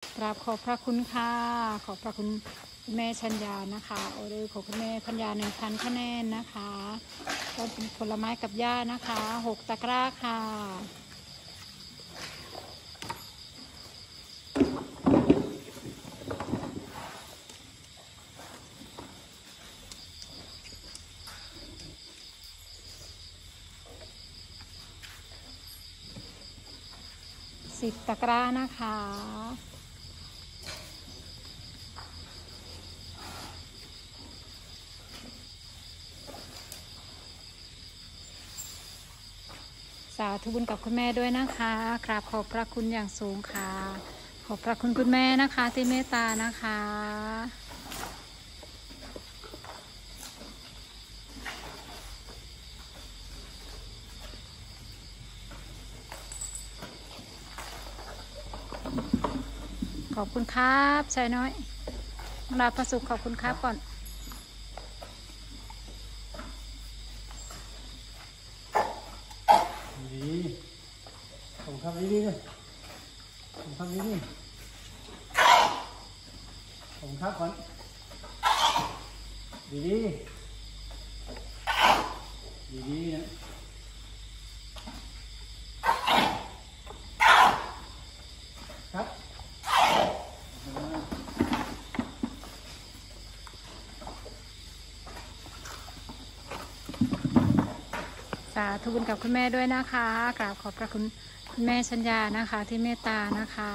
กราบขอบพระคุณค่ะขอบพระคุณแม่ชัญญานะคะออเดอร์ของคุณแม่พัญญา1,000 คะแนนนะคะก็เป็นผลไม้กับย่านะคะ6 ตะกร้าค่ะ10 ตะกร้านะคะสาธุบุญกับคุณแม่ด้วยนะคะกราบขอบพระคุณอย่างสูงค่ะขอบพระคุณคุณแม่นะคะที่เมตตานะคะขอบคุณครับชายน้อยลาประสุขขอบคุณครับก่อนดีผมทำดีเลยผมทำดีผมทักก่อนดีนะครับสาธุบุญกับคุณแม่ด้วยนะคะกราบขอบพระคุณคุณแม่ชัญญานะคะที่เมตตานะคะ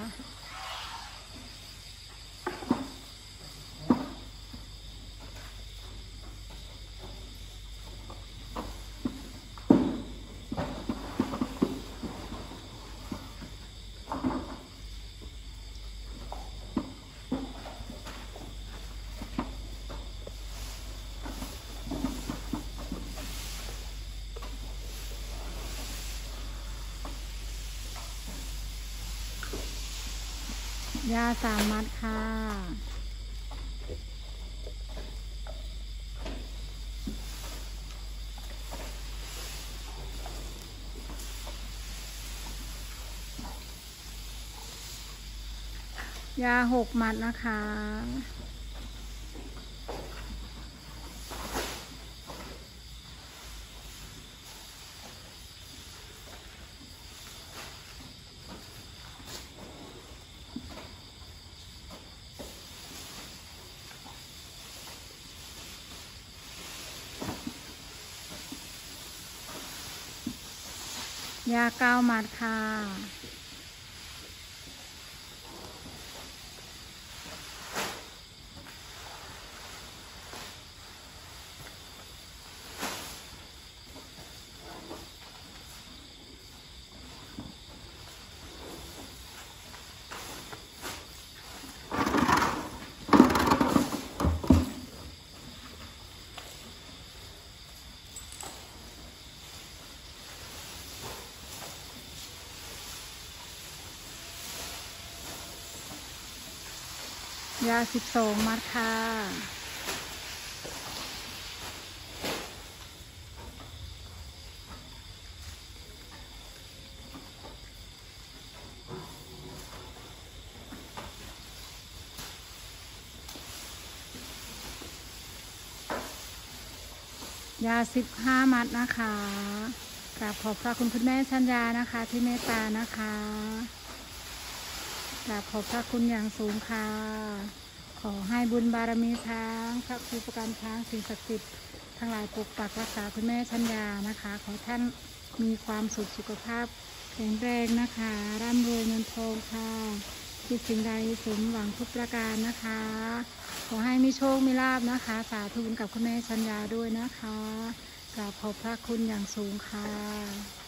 ยา3 มัดค่ะยา6 มัดนะคะยา9 มัดค่ะยา12 มัดค่ะยา15 มัดนะคะกราบขอบพระคุณคุณแม่ชัญญานะคะที่เมตตานะคะกราบขอบพระคุณอย่างสูงค่ะขอให้บุญบารมีช้างพระครูประการช้างสิ่งศักดิ์สิทธิ์ทั้งหลายปกปักรักษาคุณแม่ชัญญานะคะขอท่านมีความสุขภาพแข็งแรงนะคะร่ำรวยเงินทองค่ะคิดสิ่งใดสมหวังทุกประการนะคะขอให้มีโชคมีลาภนะคะสาธุบุญกับคุณแม่ชัญญาด้วยนะคะกราบขอบพระคุณอย่างสูงค่ะ